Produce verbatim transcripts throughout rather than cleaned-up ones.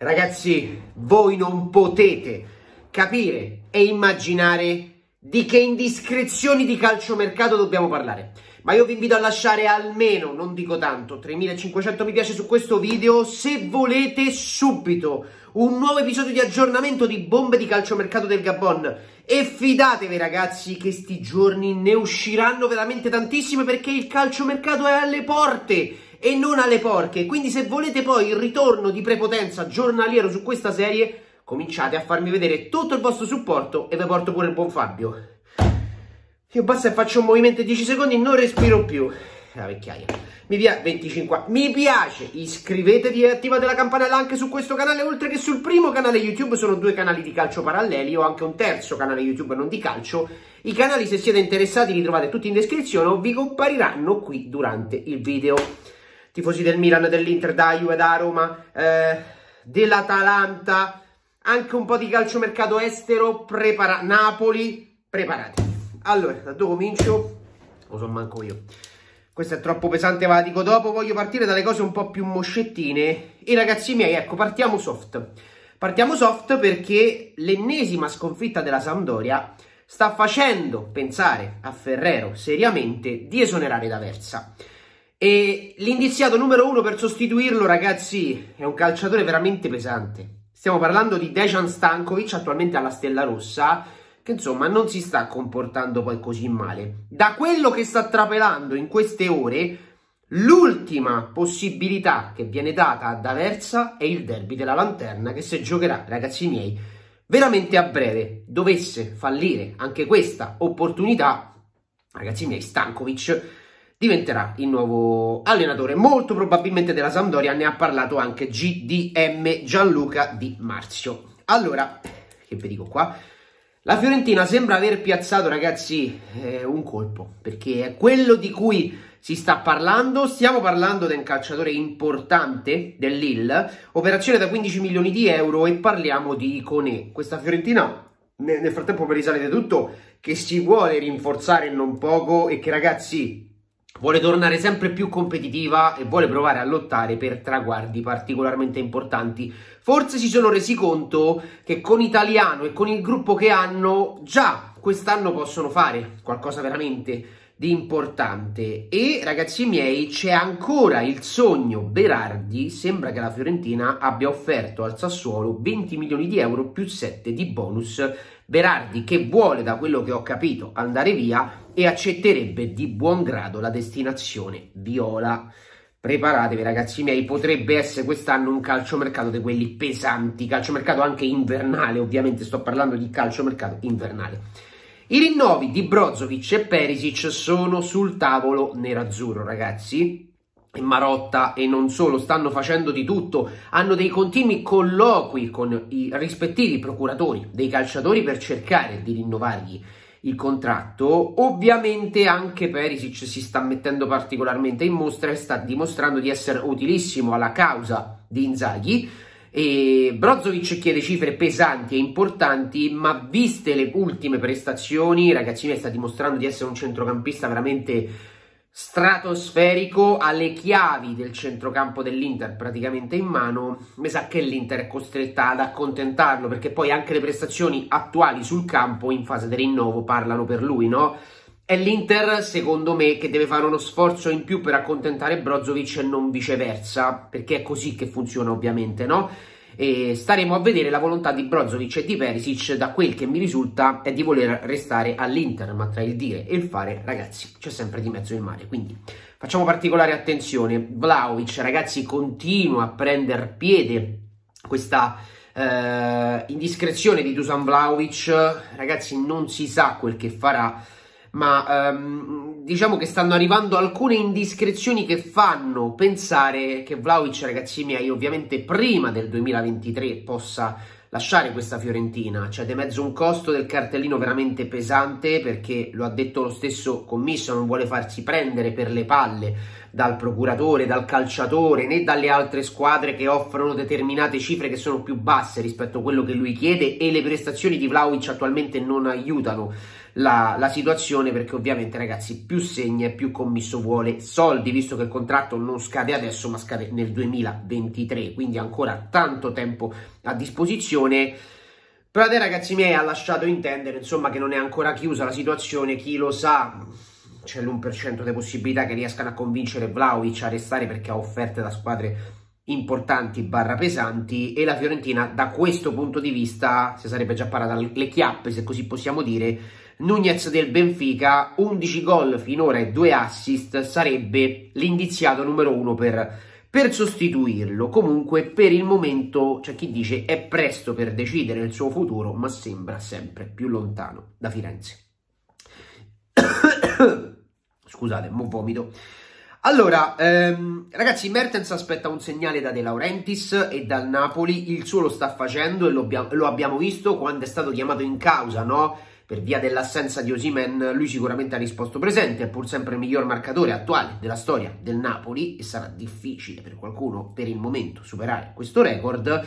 Ragazzi, voi non potete capire e immaginare di che indiscrezioni di calciomercato dobbiamo parlare. Ma io vi invito a lasciare almeno, non dico tanto, tremilacinquecento mi piace su questo video se volete subito un nuovo episodio di aggiornamento di bombe di calciomercato del Gabon. E fidatevi ragazzi che sti giorni ne usciranno veramente tantissime, perché il calciomercato è alle porte e non alle porche. Quindi se volete poi il ritorno di prepotenza giornaliero su questa serie, cominciate a farmi vedere tutto il vostro supporto e vi porto pure il buon Fabio. Io basta che faccio un movimento di dieci secondi e non respiro più. La vecchiaia. Mi piace venticinque. Mi piace. Iscrivetevi e attivate la campanella anche su questo canale, oltre che sul primo canale YouTube. Sono due canali di calcio paralleli. Ho anche un terzo canale YouTube non di calcio. I canali, se siete interessati, li trovate tutti in descrizione o vi compariranno qui durante il video. Tifosi del Milan, dell'Inter, da Juve, da Roma, eh, dell'Atalanta, anche un po' di calciomercato estero, prepara Napoli, preparati. Allora, da dove comincio? Lo so manco io. Questo è troppo pesante, ve la dico dopo. Voglio partire dalle cose un po' più moscettine. E ragazzi miei, ecco, partiamo soft. Partiamo soft perché l'ennesima sconfitta della Sampdoria sta facendo pensare a Ferrero seriamente di esonerare D'Aversa. E l'indiziato numero uno per sostituirlo, ragazzi, è un calciatore veramente pesante. Stiamo parlando di Dejan Stankovic, attualmente alla Stella Rossa, che insomma non si sta comportando poi così male. Da quello che sta trapelando in queste ore, l'ultima possibilità che viene data a D'Aversa è il derby della Lanterna, che si giocherà, ragazzi miei, veramente a breve. Dovesse fallire anche questa opportunità, ragazzi miei, Stankovic diventerà il nuovo allenatore, molto probabilmente, della Sampdoria. Ne ha parlato anche G D M Gianluca Di Marzio. Allora, che vi dico qua? La Fiorentina sembra aver piazzato, ragazzi, eh, un colpo, perché è quello di cui si sta parlando. Stiamo parlando di un calciatore importante del Lille, operazione da quindici milioni di euro, e parliamo di Koné. Questa Fiorentina, nel frattempo, per risalire tutto, che si vuole rinforzare non poco e che, ragazzi, vuole tornare sempre più competitiva e vuole provare a lottare per traguardi particolarmente importanti. Forse si sono resi conto che con Italiano e con il gruppo che hanno già quest'anno possono fare qualcosa veramente di importante. E ragazzi miei, c'è ancora il sogno Berardi. Sembra che la Fiorentina abbia offerto al Sassuolo venti milioni di euro più sette di bonus. Berardi che vuole, da quello che ho capito, andare via e accetterebbe di buon grado la destinazione viola. Preparatevi ragazzi miei, potrebbe essere quest'anno un calciomercato di quelli pesanti, calciomercato anche invernale, ovviamente sto parlando di calciomercato invernale. I rinnovi di Brozovic e Perisic sono sul tavolo nerazzurro, ragazzi. E Marotta e non solo stanno facendo di tutto, hanno dei continui colloqui con i rispettivi procuratori dei calciatori per cercare di rinnovargli il contratto. Ovviamente anche Perisic si sta mettendo particolarmente in mostra e sta dimostrando di essere utilissimo alla causa di Inzaghi. E Brozovic chiede cifre pesanti e importanti, ma viste le ultime prestazioni, ragazzi miei, sta dimostrando di essere un centrocampista veramente stratosferico, alle chiavi del centrocampo dell'Inter praticamente in mano. Mi sa che l'Inter è costretta ad accontentarlo, perché poi anche le prestazioni attuali sul campo in fase di rinnovo parlano per lui, no? È l'Inter, secondo me, che deve fare uno sforzo in più per accontentare Brozovic e non viceversa, perché è così che funziona ovviamente, no? E staremo a vedere. La volontà di Brozovic e di Perisic, da quel che mi risulta, è di voler restare all'Inter, ma tra il dire e il fare, ragazzi, c'è sempre di mezzo il mare. Quindi facciamo particolare attenzione. Vlahovic, ragazzi, continua a prendere piede questa eh, indiscrezione di Dusan Vlahovic. Ragazzi, non si sa quel che farà, ma ehm, diciamo che stanno arrivando alcune indiscrezioni che fanno pensare che Vlahovic, ragazzi miei, ovviamente prima del duemilaventitré possa lasciare questa Fiorentina. C'è di mezzo un costo del cartellino veramente pesante, perché lo ha detto lo stesso commisso, non vuole farsi prendere per le palle dal procuratore, dal calciatore, né dalle altre squadre che offrono determinate cifre che sono più basse rispetto a quello che lui chiede, e le prestazioni di Vlahovic attualmente non aiutano la, la situazione, perché ovviamente ragazzi più segna e più commisso vuole soldi, visto che il contratto non scade adesso ma scade nel duemilaventitré, quindi ancora tanto tempo a disposizione. Però te ragazzi miei ha lasciato intendere insomma che non è ancora chiusa la situazione, chi lo sa, c'è l'uno per cento di possibilità che riescano a convincere Vlahovic a restare, perché ha offerte da squadre importanti barra pesanti, e la Fiorentina da questo punto di vista si sarebbe già parata le chiappe, se così possiamo dire. Nunez del Benfica, undici gol finora e due assist, sarebbe l'indiziato numero uno per per sostituirlo. Comunque per il momento c'è chi dice è presto per decidere il suo futuro, ma sembra sempre più lontano da Firenze. Scusate, mo vomito. Allora, ehm, ragazzi, Mertens aspetta un segnale da De Laurentiis e dal Napoli, il suo lo sta facendo e lo, lo abbiamo visto quando è stato chiamato in causa, no? Per via dell'assenza di Osimhen, lui sicuramente ha risposto presente, è pur sempre il miglior marcatore attuale della storia del Napoli e sarà difficile per qualcuno per il momento superare questo record.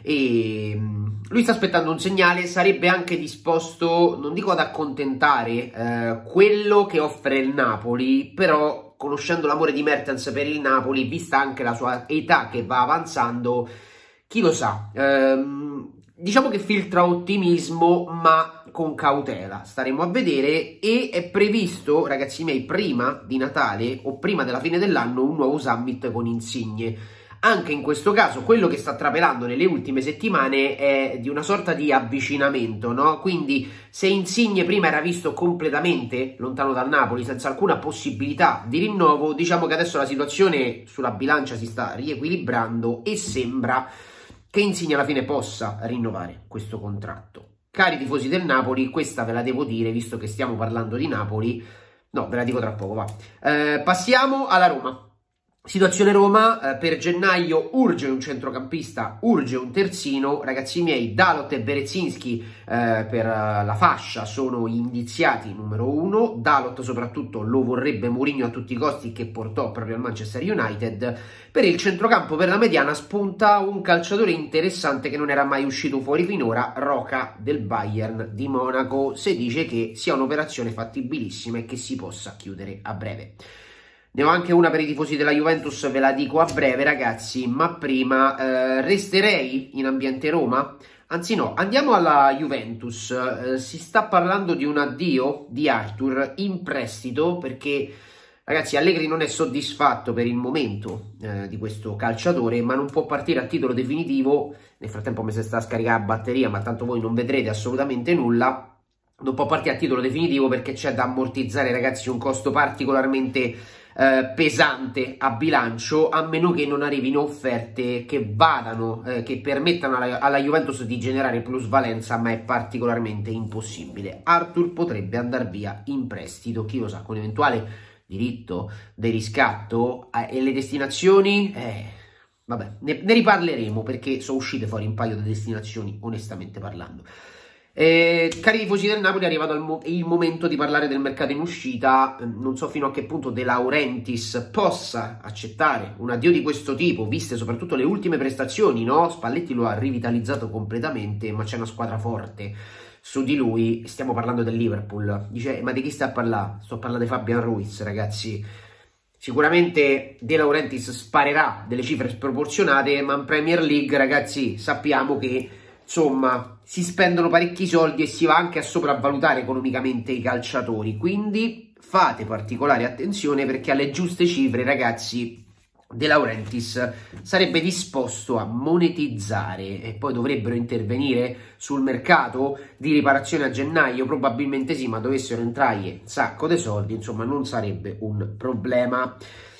E lui sta aspettando un segnale, sarebbe anche disposto, non dico ad accontentare eh, quello che offre il Napoli, però conoscendo l'amore di Mertens per il Napoli, vista anche la sua età che va avanzando, chi lo sa, ehm, diciamo che filtra ottimismo ma con cautela, staremo a vedere. E è previsto, ragazzi miei, prima di Natale o prima della fine dell'anno un nuovo summit con Insigne. Anche in questo caso quello che sta trapelando nelle ultime settimane è di una sorta di avvicinamento, no? Quindi se Insigne prima era visto completamente lontano dal Napoli, senza alcuna possibilità di rinnovo, diciamo che adesso la situazione sulla bilancia si sta riequilibrando e sembra che Insigne alla fine possa rinnovare questo contratto. Cari tifosi del Napoli, questa ve la devo dire, visto che stiamo parlando di Napoli. No, ve la dico tra poco, va. Eh, passiamo alla Roma. Situazione Roma, eh, per gennaio urge un centrocampista, urge un terzino. Ragazzi miei, Dalot e Berezinski eh, per uh, la fascia sono indiziati numero uno. Dalot soprattutto lo vorrebbe Mourinho a tutti i costi, che portò proprio al Manchester United. Per il centrocampo, per la mediana, spunta un calciatore interessante che non era mai uscito fuori finora, Roca del Bayern di Monaco. Si dice che sia un'operazione fattibilissima e che si possa chiudere a breve. Ne ho anche una per i tifosi della Juventus, ve la dico a breve ragazzi, ma prima eh, resterei in ambiente Roma? Anzi no, andiamo alla Juventus. Eh, si sta parlando di un addio di Arthur in prestito, perché ragazzi Allegri non è soddisfatto per il momento eh, di questo calciatore, ma non può partire a titolo definitivo. Nel frattempo mi si sta a scaricare la batteria, ma tanto voi non vedrete assolutamente nulla. Non può partire a titolo definitivo perché c'è da ammortizzare ragazzi un costo particolarmente Eh, pesante a bilancio, a meno che non arrivino offerte che vadano, eh, che permettano alla, alla Juventus di generare plusvalenza, ma è particolarmente impossibile. Arthur potrebbe andare via in prestito, chi lo sa, con eventuale diritto di riscatto, eh, e le destinazioni, eh, vabbè, ne, ne riparleremo, perché sono uscite fuori un paio di destinazioni, onestamente parlando. Eh, cari tifosi del Napoli, è arrivato il, mo il momento di parlare del mercato in uscita. Eh, non so fino a che punto De Laurentiis possa accettare un addio di questo tipo, viste soprattutto le ultime prestazioni, no? Spalletti lo ha rivitalizzato completamente, ma c'è una squadra forte su di lui. Stiamo parlando del Liverpool. Dice, ma di chi sta a parlare? Sto a parlare di Fabian Ruiz, ragazzi. Sicuramente De Laurentiis sparerà delle cifre sproporzionate, ma in Premier League, ragazzi, sappiamo che insomma si spendono parecchi soldi e si va anche a sopravvalutare economicamente i calciatori, quindi fate particolare attenzione, perché alle giuste cifre ragazzi De Laurentiis sarebbe disposto a monetizzare, e poi dovrebbero intervenire sul mercato di riparazione a gennaio, probabilmente sì, ma dovessero entrare un sacco di soldi, insomma non sarebbe un problema.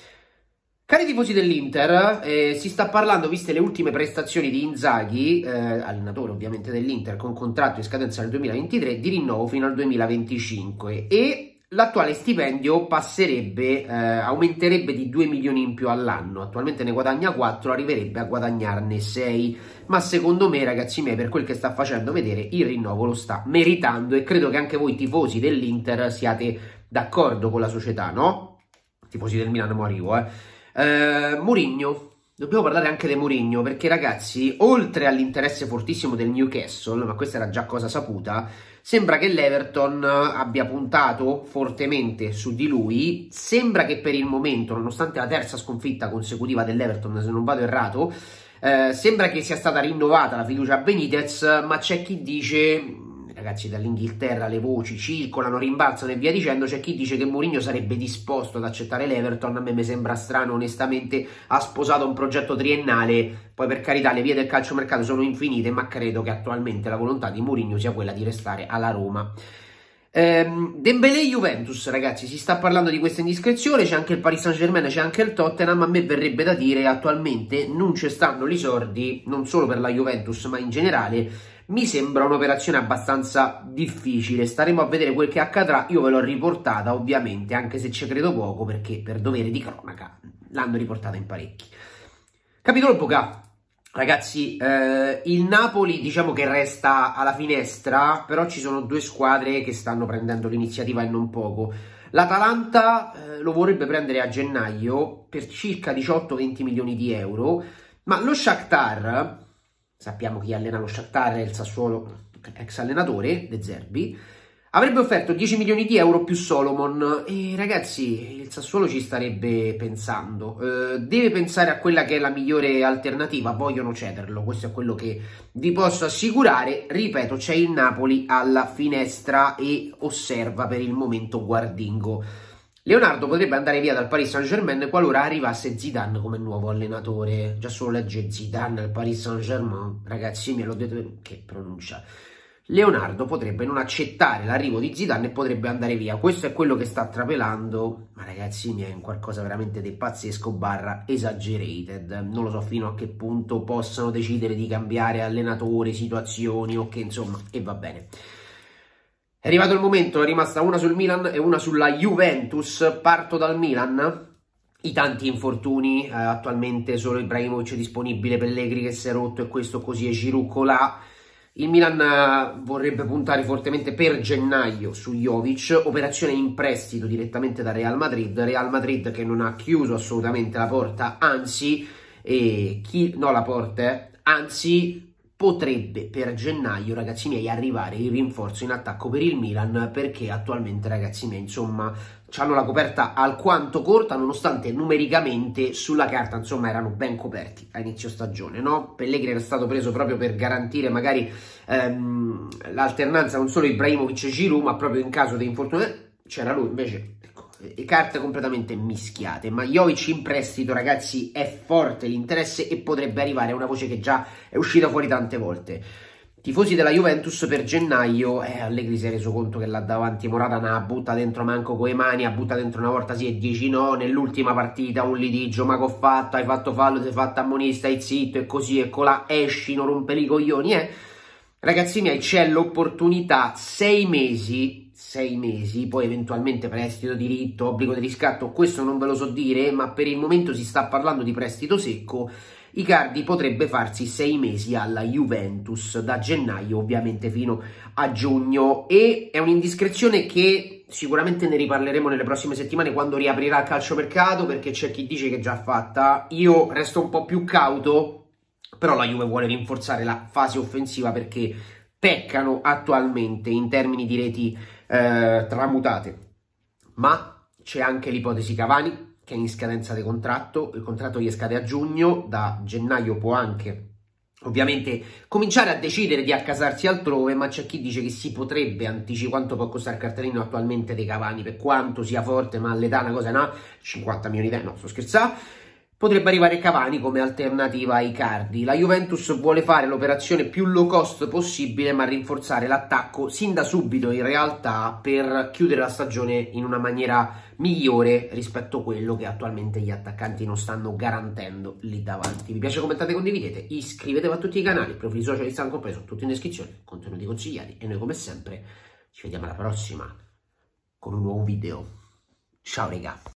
Cari tifosi dell'Inter, eh, si sta parlando, viste le ultime prestazioni di Inzaghi, eh, allenatore ovviamente dell'Inter con contratto in scadenza nel duemilaventitré, di rinnovo fino al duemilaventicinque, e l'attuale stipendio passerebbe, eh, aumenterebbe di due milioni in più all'anno. Attualmente ne guadagna quattro, arriverebbe a guadagnarne sei, ma secondo me ragazzi miei, per quel che sta facendo vedere, il rinnovo lo sta meritando, e credo che anche voi tifosi dell'Inter siate d'accordo con la società, no? tifosi del Milan, mo arrivo, eh. eh Mourinho. Dobbiamo parlare anche di Mourinho, perché ragazzi, oltre all'interesse fortissimo del Newcastle, ma questa era già cosa saputa, sembra che l'Everton abbia puntato fortemente su di lui. Sembra che per il momento, nonostante la terza sconfitta consecutiva dell'Everton, se non vado errato, eh, sembra che sia stata rinnovata la fiducia a Benitez, ma c'è chi dice... Ragazzi, dall'Inghilterra le voci circolano, rimbalzano e via dicendo. C'è chi dice che Mourinho sarebbe disposto ad accettare l'Everton. A me mi sembra strano, onestamente. Ha sposato un progetto triennale, poi per carità le vie del calciomercato sono infinite, ma credo che attualmente la volontà di Mourinho sia quella di restare alla Roma. ehm, Dembélé Juventus, ragazzi, si sta parlando di questa indiscrezione. C'è anche il Paris Saint-Germain, c'è anche il Tottenham. A me verrebbe da dire attualmente non ci stanno i soldi, non solo per la Juventus ma in generale. Mi sembra un'operazione abbastanza difficile, staremo a vedere quel che accadrà. Io ve l'ho riportata ovviamente, anche se ci credo poco, perché per dovere di cronaca l'hanno riportata in parecchi. Capitolo Boca. Ragazzi, eh, il Napoli diciamo che resta alla finestra, però ci sono due squadre che stanno prendendo l'iniziativa e non poco. L'Atalanta eh, lo vorrebbe prendere a gennaio per circa diciotto venti milioni di euro, ma lo Shakhtar... Sappiamo chi allena lo Shakhtar, è il Sassuolo, ex allenatore De Zerbi, avrebbe offerto dieci milioni di euro più Solomon. E ragazzi, il Sassuolo ci starebbe pensando, eh, deve pensare a quella che è la migliore alternativa, vogliono cederlo, questo è quello che vi posso assicurare. Ripeto, c'è il Napoli alla finestra e osserva per il momento Guardingo. Leonardo potrebbe andare via dal Paris Saint-Germain qualora arrivasse Zidane come nuovo allenatore. Già solo legge Zidane al Paris Saint-Germain, ragazzi, me l'ho detto, che pronuncia. Leonardo potrebbe non accettare l'arrivo di Zidane e potrebbe andare via. Questo è quello che sta trapelando, ma ragazzi miei, è un qualcosa veramente di pazzesco barra exaggerated. Non lo so fino a che punto possano decidere di cambiare allenatore, situazioni o che insomma, e va bene. È arrivato il momento, è rimasta una sul Milan e una sulla Juventus. Parto dal Milan. I tanti infortuni, eh, attualmente solo Ibrahimovic disponibile, Pellegrini che si è rotto e questo così, e Giroud là. Il Milan eh, vorrebbe puntare fortemente per gennaio su Jovic, operazione in prestito direttamente da Real Madrid. Real Madrid che non ha chiuso assolutamente la porta, anzi, eh, chi, no la porta, eh, anzi... potrebbe per gennaio, ragazzi miei, arrivare il rinforzo in attacco per il Milan, perché attualmente, ragazzi miei, insomma, hanno la coperta alquanto corta, nonostante numericamente sulla carta, insomma, erano ben coperti a inizio stagione, no? Pellegrini era stato preso proprio per garantire magari ehm, l'alternanza non solo Ibrahimovic e Giroud, ma proprio in caso di infortunio c'era lui, invece... le carte completamente mischiate. Ma Jovic in prestito, ragazzi, è forte l'interesse e potrebbe arrivare, a una voce che già è uscita fuori tante volte. Tifosi della Juventus per gennaio, eh, Allegri si è reso conto che là davanti Morata non ha butta dentro manco coi mani, ha butta dentro una volta sì e dieci no, nell'ultima partita un litigio, ma che ho fatto, hai fatto fallo, sei fatto ammonista, stai zitto e così e colà, esci, non rompeli i coglioni, eh. Ragazzi miei, c'è l'opportunità, sei mesi, sei mesi, poi eventualmente prestito, diritto, obbligo di riscatto, questo non ve lo so dire, ma per il momento si sta parlando di prestito secco. Icardi potrebbe farsi sei mesi alla Juventus, da gennaio ovviamente fino a giugno, e è un'indiscrezione che sicuramente ne riparleremo nelle prossime settimane quando riaprirà il calciomercato, perché c'è chi dice che è già fatta. Io resto un po' più cauto, però la Juve vuole rinforzare la fase offensiva perché peccano attualmente in termini di reti eh, tramutate. Ma c'è anche l'ipotesi Cavani, che è in scadenza di contratto, il contratto gli scade a giugno, da gennaio può anche ovviamente cominciare a decidere di accasarsi altrove, ma c'è chi dice che si potrebbe anticipare quanto può costare il cartellino attualmente dei Cavani, per quanto sia forte, ma all'età una cosa no, cinquanta milioni di euro, no, sto scherzando. Potrebbe arrivare Cavani come alternativa ai Icardi. La Juventus vuole fare l'operazione più low cost possibile, ma rinforzare l'attacco sin da subito in realtà, per chiudere la stagione in una maniera migliore rispetto a quello che attualmente gli attaccanti non stanno garantendo lì davanti. Vi piace, commentate, condividete, iscrivetevi a tutti i canali, i profili social di stanno compreso, tutti in descrizione, contenuti consigliati, e noi come sempre ci vediamo alla prossima con un nuovo video. Ciao regà!